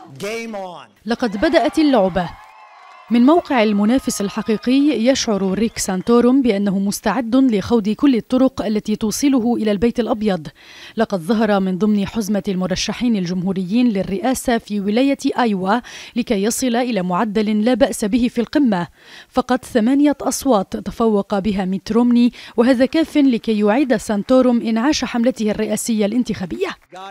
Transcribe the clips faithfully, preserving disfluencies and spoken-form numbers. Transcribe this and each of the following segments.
لقد بدأت اللعبة. من موقع المنافس الحقيقي يشعر ريك سانتوروم بأنه مستعد لخوض كل الطرق التي توصله إلى البيت الأبيض. لقد ظهر من ضمن حزمة المرشحين الجمهوريين للرئاسة في ولاية أيوا لكي يصل إلى معدل لا بأس به في القمة. فقط ثمانية أصوات تفوق بها ميت رومني، وهذا كاف لكي يعيد سانتوروم إنعاش حملته الرئاسية الانتخابية.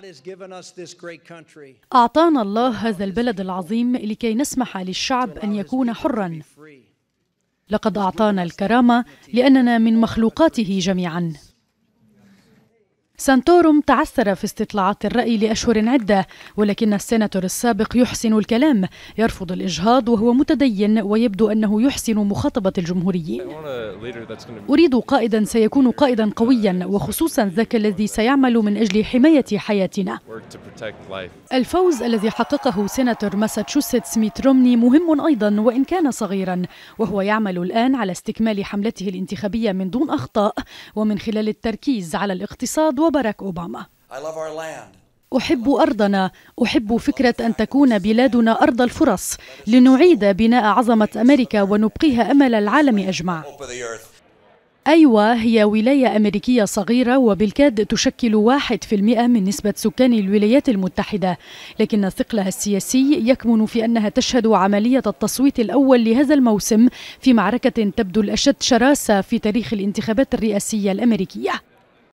أعطانا الله هذا البلد العظيم لكي نسمح للشعب أن يكون حراً. لقد أعطانا الكرامة لأننا من مخلوقاته جميعاً. سانتوروم تعثر في استطلاعات الرأي لأشهر عدة، ولكن السيناتور السابق يحسن الكلام، يرفض الإجهاض، وهو متدين ويبدو أنه يحسن مخاطبة الجمهوريين. أريد قائداً سيكون قائداً قوياً، وخصوصاً ذاك الذي سيعمل من أجل حماية حياتنا. الفوز الذي حققه سيناتور ماساتشوستس ميت رومني مهم أيضاً وإن كان صغيراً، وهو يعمل الآن على استكمال حملته الانتخابية من دون أخطاء ومن خلال التركيز على الاقتصاد وباراك أوباما. أحب أرضنا، أحب فكرة أن تكون بلادنا أرض الفرص لنعيد بناء عظمة أمريكا ونبقيها أمل العالم أجمع. أيوا هي ولاية أمريكية صغيرة وبالكاد تشكل واحد في المئة من نسبة سكان الولايات المتحدة، لكن ثقلها السياسي يكمن في أنها تشهد عملية التصويت الأول لهذا الموسم في معركة تبدو الأشد شراسة في تاريخ الانتخابات الرئاسية الأمريكية.